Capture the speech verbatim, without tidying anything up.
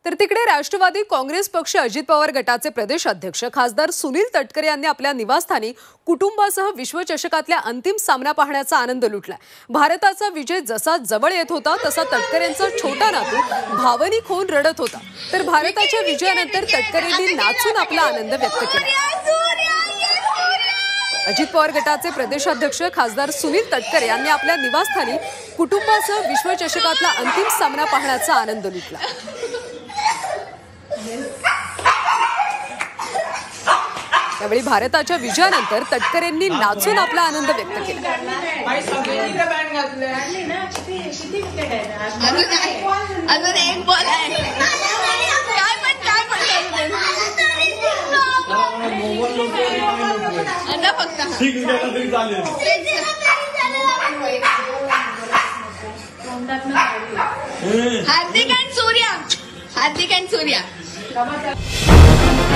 तर तिकडे राष्ट्रवादी काँग्रेस पक्ष अजित पवार गटाचे प्रदेश अध्यक्ष खासदार सुनील तटकरे यांनी आपल्या निवासस्थानी कुटुंबासह विश्वचषकातल्या अंतिम सामना पाहण्याचा आनंद लुटला। भारताचा विजय जसा जवळ येत होता तसा तटकरेंचा छोटा नातू भावनिक होऊन रडत होता। तर भारताच्या विजयानंतर तटकरेंनी नाचून आपला आनंद व्यक्त केला। अजित पवार गटाचे प्रदेशाध्यक्ष खासदार सुनील तटकरे यांनी आपल्या निवासस्थानी कुटुंबासह विश्वचषकातला अंतिम सामना पाहण्याचा आनंद लुटला। त्यावेळी भारताच्या विजयानंतर तटकरेंनी नाचून आपला आनंद व्यक्त केला। अजून एक बॉल आहे, काय पण काय पण फक्त हार्दिक अँड सूर्या, हार्दिक अँड सूर्या।